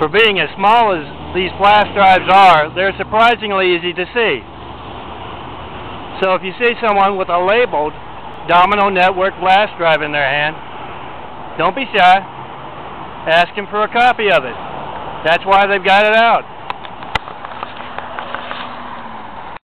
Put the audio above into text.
For being as small as these flash drives are, they're surprisingly easy to see. So if you see someone with a labeled Domino Network flash drive in their hand, don't be shy. Ask them for a copy of it. That's why they've got it out.